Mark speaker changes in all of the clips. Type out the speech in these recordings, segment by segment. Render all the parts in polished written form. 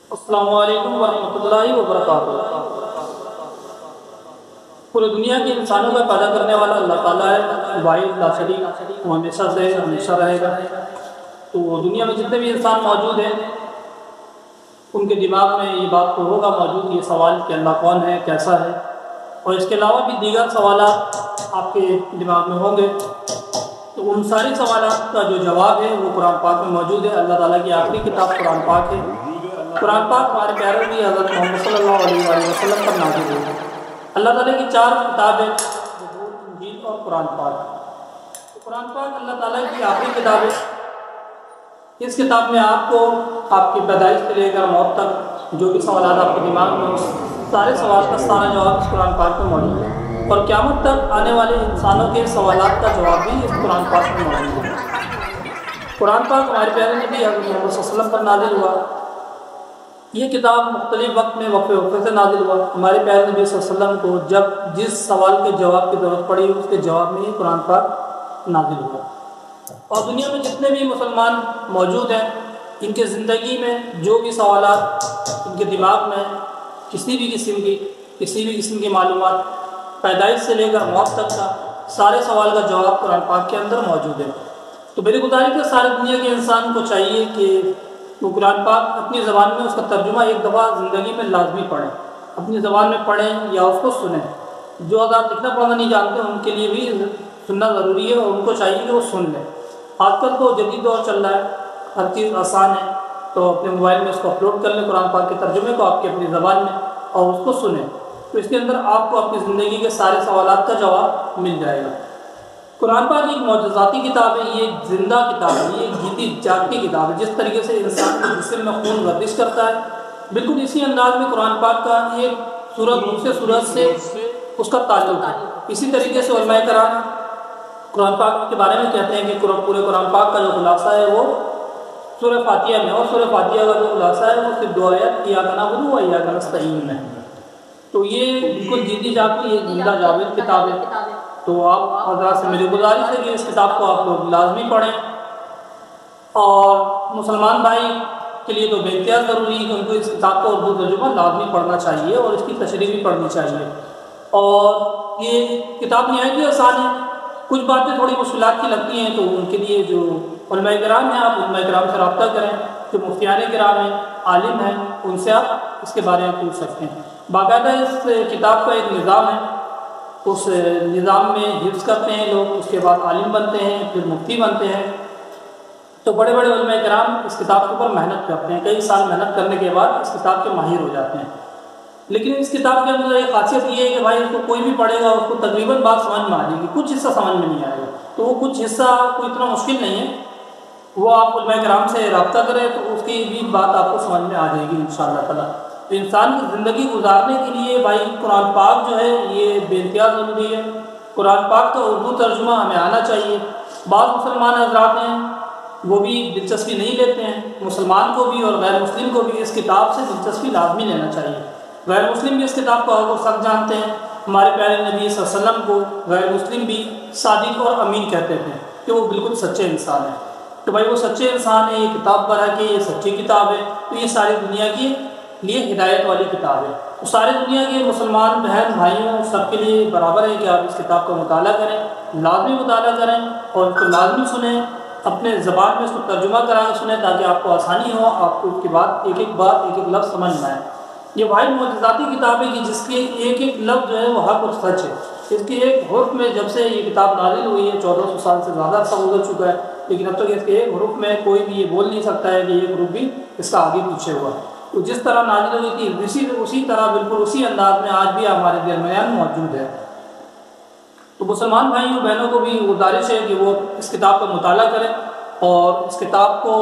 Speaker 1: السلام علیکم ورحمۃ اللہ وبرکاتہ۔ پوری دنیا کے انسانوں کا پیدا کرنے والا اللہ تعالیٰ ہے، واحد لا شریک، وہ ہمیشہ سے ہمیشہ رہے گا۔ تو دنیا میں جتنے بھی انسان موجود ہیں ان کے دماغ میں یہ بات تو ہوگا موجود، یہ سوال کہ اللہ کون ہے، کیسا ہے، اور اس کے علاوہ بھی دیگر سوالات آپ کے دماغ میں ہوں گے۔ تو ان ساری سوالات کا جو جواب ہے وہ قرآن پاک میں موجود ہے۔ اللہ تعالیٰ کی آخری کتاب قرآن پاک ہے۔ قرآن پاک ہمارے پیارے نبی حضرت محمد صلی اللہ علیہ وآلہ وسلم پر نازل ہوئی ہے۔ اللہ تعالیٰ کی 4 کتابیں زبور، انجیل اور قرآن پاک۔ قرآن پاک اللہ تعالیٰ کی آخری کتاب ہے۔ اس کتاب میں آپ کو آپ کی پیدائش سے لے کر موت تک جو بھی سوالات آپ کے دماغ میں ہوں، سارے سوال کا سارا جواب اس قرآن پاک میں موجود ہے، اور قیامت تک آنے والے انسانوں کے سوالات کا جواب بھی اس قرآن پاک میں موجود ہے۔ قرآن پاک ہمارے پیارے نبی حضرت محمد صلی اللہ علیہ وسلم پر نازل ہوا۔ یہ کتاب مختلف وقت میں وقفے وقفے سے نازل ہوا۔ ہمارے پیارے نبی صلی اللہ علیہ وسلم کو جب جس سوال کے جواب کی ضرورت پڑی اس کے جواب میں ہی قرآن پاک نازل ہوا۔ اور دنیا میں جتنے بھی مسلمان موجود ہیں ان کے زندگی میں جو بھی سوالات ان کے دماغ میں کسی بھی قسم کی معلومات پیدائش سے لے کر موت تک کا سارے سوال کا جواب قرآن پاک کے اندر موجود ہے۔ تو میری گزارش ہے سارے دنیا کے انسان کو چاہیے کہ وہ قرآن پاک اپنی زبان میں اس کا ترجمہ ایک دفعہ زندگی میں لازمی پڑھیں، اپنی زبان میں پڑھیں یا اس کو سنیں۔ جو حضرات لکھنا پڑھنا نہیں جانتے ان کے لیے بھی سننا ضروری ہے، اور ان کو چاہیے کہ وہ سن لیں۔ آج کل تو جدید دور چل رہا ہے، ہر چیز آسان ہے، تو اپنے موبائل میں اس کو اپلوڈ کر لیں قرآن پاک کے ترجمے کو آپ کی اپنی زبان میں، اور اس کو سنیں، تو اس کے اندر آپ کو اپنی زندگی کے سارے سوالات کا جواب مل جائے گا۔ قرآن پاک ایک معجزاتی کتاب ہے، یہ ایک زندہ کتاب ہے، یہ ایک جیتی جاگتی کتاب ہے۔ جس طریقے سے انسان کے جسم میں خون گردش کرتا ہے، بالکل اسی انداز میں قرآن پاک کا ایک سورت دوسرے سورت سے اس کا تعلق ہے۔ اسی طریقے سے علماء کرام قرآن پاک کے بارے میں کہتے ہیں کہ پورے قرآن پاک کا جو خلاصہ ہے وہ سورہ فاتحہ میں، اور سورہ فاتحہ کا جو خلاصہ ہے وہ صرف 2 آیت ایاک نعبد و ایاک نستعین میں ہے۔ تو یہ بالکل جیتی جاگتی ایک زندہ جاوید کتاب ہے۔ تو آپ حضرات سے میری گزارش ہے کہ اس کتاب کو آپ لوگ لازمی پڑھیں، اور مسلمان بھائی کے لیے تو بے امتیاز ضروری ہے کہ ان کو اس کتاب کو اردو ترجمہ لازمی پڑھنا چاہیے، اور اس کی تشریح بھی پڑھنی چاہیے۔ اور یہ کتاب نہایت ہی آسان ہے، کچھ باتیں تھوڑی مشکلات کی لگتی ہیں، تو ان کے لیے جو علماء کرام ہیں آپ علماء کرام سے رابطہ کریں، جو مفتیان کرام ہیں، عالم ہیں، ان سے آپ اس کے بارے میں پوچھ سکتے ہیں۔ باقاعدہ اس کتاب کا ایک نظام ہے، اس نظام میں حفظ کرتے ہیں لوگ، اس کے بعد عالم بنتے ہیں، پھر مفتی بنتے ہیں۔ تو بڑے بڑے علماء کرام اس کتاب کے اوپر محنت کرتے ہیں، کئی سال محنت کرنے کے بعد اس کتاب کے ماہر ہو جاتے ہیں۔ لیکن اس کتاب کے اندر ایک خاصیت یہ ہے کہ بھائی اس کو کوئی بھی پڑھے گا اس کو تقریباً بات سمجھ میں آ جائے گی، کچھ حصہ سمجھ میں نہیں آئے گا، تو وہ کچھ حصہ کوئی اتنا مشکل نہیں ہے، وہ آپ علماء کرام سے رابطہ کریں تو اس کی بھی بات آپ کو سمجھ میں آ جائے گی انشاءاللہ تعالیٰ۔ تو انسان کی زندگی گزارنے کے لیے بھائی قرآن پاک جو ہے یہ بے امتیاز ضروری ہے۔ قرآن پاک کا اردو ترجمہ ہمیں آنا چاہیے۔ بعض مسلمان حضرات ہیں وہ بھی دلچسپی نہیں لیتے ہیں، مسلمان کو بھی اور غیر مسلم کو بھی اس کتاب سے دلچسپی لازمی لینا چاہیے۔ غیر مسلم بھی اس کتاب کو حق و سچ جانتے ہیں، ہمارے پیارے نبی صلی اللہ علیہ وسلم کو غیر مسلم بھی صادق اور امین کہتے تھے کہ وہ بالکل سچے انسان ہیں۔ تو بھائی وہ سچے انسان ہیں، یہ کتاب پر ہے کہ یہ سچی کتاب ہے، تو یہ ساری دنیا کے لیے ہدایت والی کتاب ہے۔ تو سارے دنیا کے مسلمان بہن بھائیوں سب کے لیے برابر ہے کہ آپ اس کتاب کا مطالعہ کریں، لازمی مطالعہ کریں، اور اس کو لازمی سنیں، اپنے زبان میں اس کو ترجمہ کرا کے سنیں تاکہ آپ کو آسانی ہو، آپ کو اس کے بعد ایک ایک بات ایک ایک لفظ سمجھ میں آئے۔ یہ واحد معجزاتی کتاب ہے کہ جس کے ایک ایک لفظ جو ہے وہ حق اور سچ ہے۔ اس کے ایک حرف میں جب سے یہ کتاب نازل ہوئی ہے 1400 سال سے زیادہ عرصہ گزر چکا ہے، لیکن اب تک اس کے ایک حرف میں کوئی بھی یہ بول نہیں سکتا ہے کہ ایک حرف بھی اس کا آگے پیچھے ہوا۔ تو جس طرح نازل ہوئی تھی اسی طرح بالکل اسی انداز میں آج بھی ہمارے درمیان موجود ہے۔ تو مسلمان بھائیوں بہنوں کو بھی گزارش ہے کہ وہ اس کتاب کا مطالعہ کریں، اور اس کتاب کو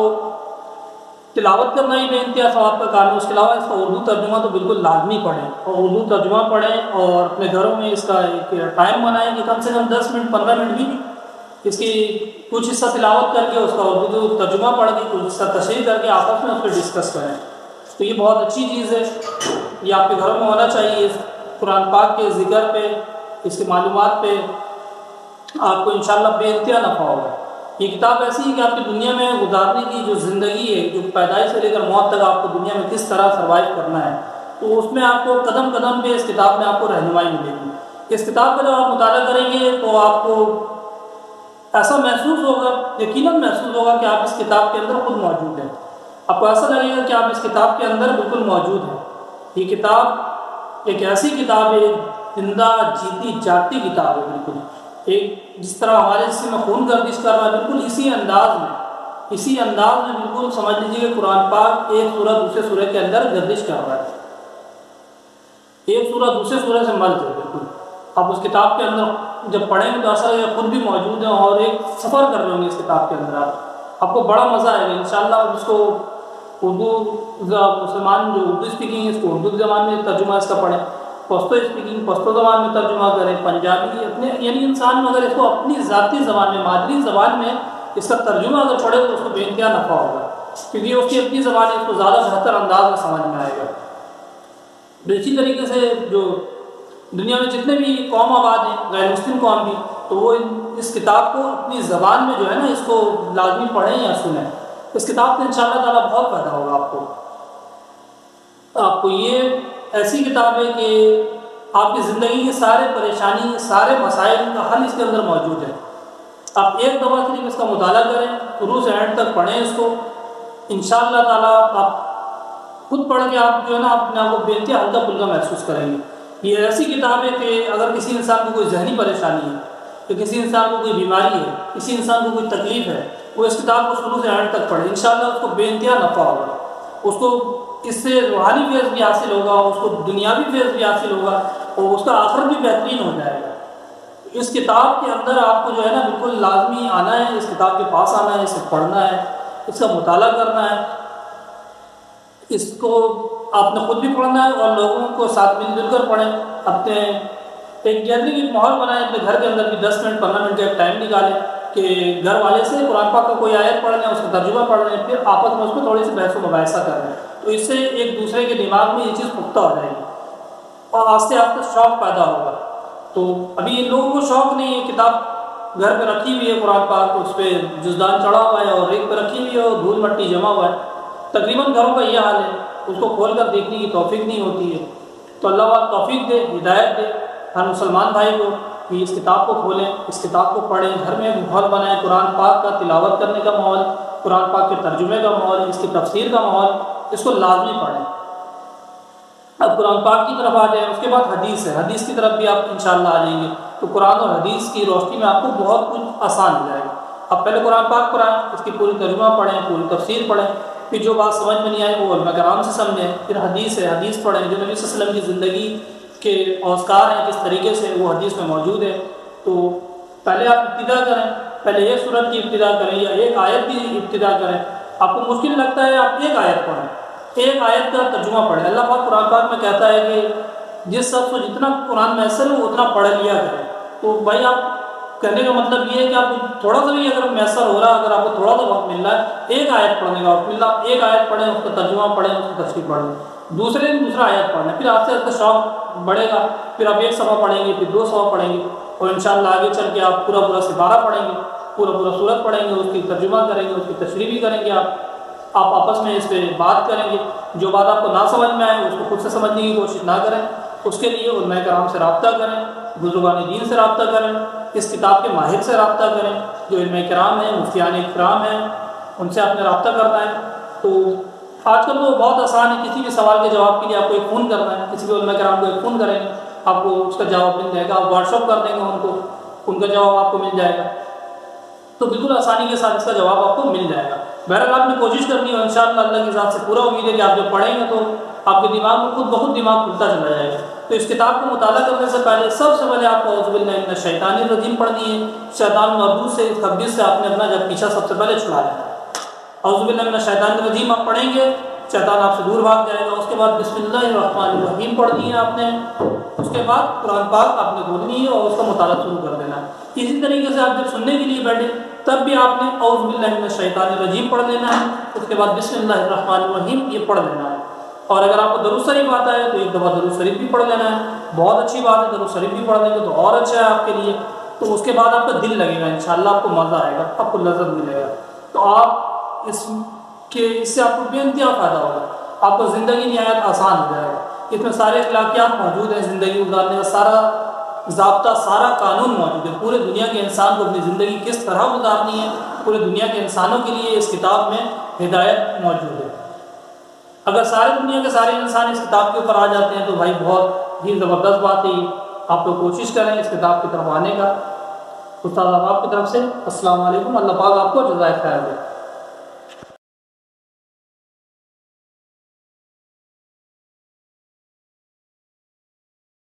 Speaker 1: تلاوت کرنا ہی بے انتہا ثواب کا کام ہے، اس کے علاوہ اس کا اردو ترجمہ تو بالکل لازمی پڑھیں، اور اردو ترجمہ پڑھیں، اور اپنے گھروں میں اس کا ایک ٹائم بنائیں کہ کم سے کم 10 منٹ 15 منٹ بھی اس کی کچھ حصہ تلاوت کر کے اس کا اردو ترجمہ پڑھ کے کچھ حصہ تشریح کر کے آپس میں اس پہ ڈسکس کریں۔ تو یہ بہت اچھی چیز ہے، یہ آپ کے گھروں میں ہونا چاہیے۔ اس قرآن پاک کے ذکر پہ، اس کی معلومات پہ آپ کو انشاءاللہ بے انتہا نفع ہوگا۔ یہ کتاب ایسی ہے کہ آپ کی دنیا میں گزارنے کی جو زندگی ہے، جو پیدائش سے لے کر موت تک آپ کو دنیا میں کس طرح سروائیو کرنا ہے، تو اس میں آپ کو قدم قدم پہ اس کتاب میں آپ کو رہنمائی ملے گی۔ اس کتاب کا جب آپ مطالعہ کریں گے تو آپ کو ایسا محسوس ہوگا، یقیناً محسوس ہوگا کہ آپ اس کتاب کے اندر خود موجود ہیں۔ آپ کو ایسا لگے گا کہ آپ اس کتاب کے اندر بالکل موجود ہیں۔ یہ کتاب ایک ایسی کتاب ہے، زندہ جیتی جاگتی کتاب ہے، بالکل ایک جس طرح ہمارے جسم میں خون گردش کر رہا ہے، بالکل اسی انداز میں بالکل سمجھ لیجیے کہ قرآن پاک ایک سورہ دوسرے سورہ کے اندر گردش کر رہا ہے، ایک سورہ دوسرے سورہ سے ملتے ہے بالکل۔ آپ اس کتاب کے اندر جب پڑھیں گے تو ایسا لگے خود بھی موجود ہیں اور ایک سفر کر رہے ہوں گے اس کتاب کے اندر۔ آپ کو بڑا مزہ آئے گا انشاءاللہ۔ اس کو اردو مسلمان جو اردو اسپیکنگ ہے اس کو اردو زبان میں ترجمہ اس کا پڑھیں، پشتو اسپیکنگ پشتو زبان میں ترجمہ کریں، پنجابی اپنے یعنی انسان اگر اس کو اپنی ذاتی زبان میں مادری زبان میں اس کا ترجمہ اگر پڑھے تو اس کو بے انتہا نفع ہوگا، کیونکہ اس کی اپنی زبان ہے، اس کو زیادہ بہتر انداز میں سمجھ میں آئے گا۔ اسی طریقے سے جو دنیا میں جتنے بھی قوم آباد ہیں، غیر مسلم قوم بھی، تو وہ اس کتاب کو اپنی زبان میں جو ہے نا اس کو لازمی پڑھیں یا سنیں۔ اس کتاب سے انشاءاللہ تعالیٰ بہت فائدہ ہوگا آپ کو۔ یہ ایسی کتاب ہے کہ آپ کی زندگی کی سارے پریشانی، سارے مسائل کا حل اس کے اندر موجود ہے۔ آپ ایک دفعہ صرف اس کا مطالعہ کریں، شروع سے اینڈ تک پڑھیں اس کو، انشاءاللہ تعالیٰ آپ خود پڑھ کے آپ جو ہے نا اپنے آپ کو بے انتہا ہلکا پھلکا محسوس کریں گے۔ یہ ایسی کتاب ہے کہ اگر کسی انسان کو کوئی ذہنی پریشانی ہے، کہ کسی انسان کو کوئی بیماری ہے، کسی انسان کو کوئی تکلیف ہے، وہ اس کتاب کو شروع سے اینڈ تک پڑھے، انشاءاللہ اس کو بے انتہا نفع ہوگا۔ اس کو اس سے روحانی فیض بھی حاصل ہوگا، اس کو دنیاوی فیض بھی حاصل ہوگا، اور اس کا آخرت بھی بہترین ہو جائے گا۔ اس کتاب کے اندر آپ کو جو ہے نا بالکل لازمی آنا ہے، اس کتاب کے پاس آنا ہے، اسے پڑھنا ہے، اس کا مطالعہ کرنا ہے۔ اس کو آپ نے خود بھی پڑھنا ہے اور لوگوں کو ساتھ مل جل کر پڑھیں۔ اپنے ایک گیدرنگ ایک ماحول بنائیں، اپنے گھر کے اندر بھی 10 منٹ 15 منٹ کا ایک ٹائم نکالیں کہ گھر والے سے قرآن پاک کا کوئی آیت پڑھ لیں، اس کا ترجمہ پڑھ لیں، پھر آپس میں اس میں تھوڑی سی بحث و مباحثہ کر لیں، تو اس سے ایک دوسرے کے دماغ میں یہ چیز پختہ ہو جائے گی اور آہستہ آہستہ شوق پیدا ہوگا۔ تو ابھی ان لوگوں کو شوق نہیں ہے، کتاب گھر پہ رکھی ہوئی ہے قرآن پاک، اس پہ جزدان چڑھا ہوا ہے اور ریک پہ رکھی ہوئی ہے اور دھول مٹی جمع ہوا ہے، تقریباً گھروں کا یہ حال ہے، اس کو کھول کر دیکھنے کی توفیق نہیں ہوتی ہے۔ تو اللہ پاک توفیق دے، ہدایت دے ہر مسلمان بھائی کو کہ اس کتاب کو کھولیں، اس کتاب کو پڑھیں، گھر میں ماحول بنائیں، قرآن پاک کا تلاوت کرنے کا ماحول، قرآن پاک کے ترجمے کا ماحول، اس کی تفسیر کا ماحول، اس کو لازمی پڑھیں۔ اب قرآن پاک کی طرف آ جائیں، اس کے بعد حدیث ہے، حدیث کی طرف بھی آپ انشاءاللہ آ جائیں گے، تو قرآن اور حدیث کی روشنی میں آپ کو بہت کچھ آسان ہو جائے گا۔ آپ پہلے قرآن پاک پڑھیں، اس کی پوری ترجمہ پڑھیں، پوری تفسیر پڑھیں، پھر جو بات سمجھ میں نہیں آئے وہ علماء کرام سے سمجھیں، پھر حدیث ہے، حدیث پڑھیں، جو نبی صلی اللہ علیہ وسلم کی زندگی کے اوزار ہیں کس طریقے سے وہ حدیث میں موجود ہے۔ تو پہلے آپ ابتدا کریں، پہلے ایک سورت کی ابتدا کریں یا ایک آیت کی ابتدا کریں۔ آپ کو مشکل لگتا ہے آپ ایک آیت پڑھیں، ایک آیت کا ترجمہ پڑھیں۔ اللہ پاک قرآن پاک میں کہتا ہے کہ جس شخص کو جتنا قرآن میسر ہو اتنا پڑھ لیا کرے۔ تو بھائی آپ کہنے کا مطلب یہ ہے کہ آپ تھوڑا سا بھی اگر میسر ہو رہا ہے، اگر آپ کو تھوڑا سا وقت مل رہا ہے، ایک آیت پڑھنے کا وقت مل رہا ہے، ایک آیت پڑھیں، اس کا ترجمہ پڑھیں، اس کی تفسیر پڑھیں، دوسرے دن دوسرا آیت پڑھیں، پھر آہستہ آہستہ شوق بڑھے گا، پھر آپ ایک صفحہ پڑھیں گے، پھر 2 صفحہ پڑھیں گے، اور انشاءاللہ آگے چل کے آپ پورا سپارہ پڑھیں گے، پورا سورت پڑھیں گے، اس کی ترجمہ کریں گے، اس کی تشریح بھی کریں گے، آپ آپس میں اس پہ بات کریں گے۔ جو بات آپ کو نہ سمجھ میں آئے اس کو خود سے سمجھنے کی کوشش نہ کریں، اس کے لیے علماء کرام سے رابطہ کریں، بزرگان دین سے رابطہ کریں، اس کتاب کے ماہر سے رابطہ کریں، جو علماء کرام ہیں، مفتیان کرام ہیں، ان سے آپ نے رابطہ کرنا ہے۔ تو آج کل تو بہت آسان ہے، کسی بھی سوال کے جواب کے لیے آپ کو ایک فون کرنا ہے، کسی بھی علماء کرام کو ایک فون کریں گے، آپ کو اس کا جواب مل جائے گا، آپ واٹس ایپ کر دیں گے ان کو، ان کا جواب آپ کو مل جائے گا، تو بالکل آسانی کے ساتھ اس کا جواب آپ کو مل جائے گا۔ بہرحال آپ نے کوشش کرنی ہے، انشاءاللہ اللہ کی ذات سے پورا امید ہے کہ آپ جب پڑھیں گے تو آپ کے دماغ میں خود بخود دماغ کھلتا چلا جائے گا۔ تو اس کتاب کو مطالعہ کرنے سے پہلے سب سے پہلے آپ کو اعوذ باللہ من الشیطان الرجیم پڑھنی ہے، شیطان مردود سے، اس خبیث سے آپ نے اپنا جب پیچھا سب سے پہلے چھڑا لینا ہے۔ اعوذ باللہ من الشیطان الرجیم آپ پڑھیں گے، شیطان آپ سے دور بھاگ جائے گا۔ اس کے بعد بسم اللہ الرحمن الرحیم پڑھنی ہے آپ نے، اس کے بعد قرآن پاک آپ نے کھولنی ہے اور اس کا مطالعہ شروع کر دینا ہے۔ اسی طریقے سے آپ جب سننے کے لیے بیٹھے تب بھی آپ نے اعوذ باللہ من الشیطان الرجیم پڑھ لینا ہے، اس کے بعد بسم اللہ الرحمن الرحیم یہ پڑھ لینا ہے۔ اور اگر آپ کو درود شریف آتا ہے تو ایک دفعہ درود شریف بھی پڑھ لینا ہے، بہت اچھی بات ہے، درود شریف بھی پڑھ لیں گے تو اور اچھا ہے آپ کے لیے۔ تو اس کے بعد آپ کا دل لگے گا، انشاءاللہ آپ کو مزہ آئے گا، آپ کو لذت ملے گا. تو آپ اس سے آپ کو بے انتہا فائدہ ہوگا، آپ کو زندگی نہایت آسان ہو جائے گا. اس میں سارے اخلاقیات موجود ہیں، زندگی گزارنے کا سارا ضابطہ، سارا قانون موجود ہے. پورے دنیا کے انسان کو اپنی زندگی کس طرح گزارنی ہے، پورے دنیا کے انسانوں کے لیے اس کتاب میں ہدایت موجود ہے. اگر سارے دنیا کے سارے انسان اس کتاب کے اوپر آ جاتے ہیں تو بھائی بہت ہی زبردست بات ہے. آپ لوگ کوشش کریں اس کتاب کی طرف آنے کا. استاد آپ کی طرف سے السلام علیکم. اللہ پاک آپ کو جزائے خیر دے.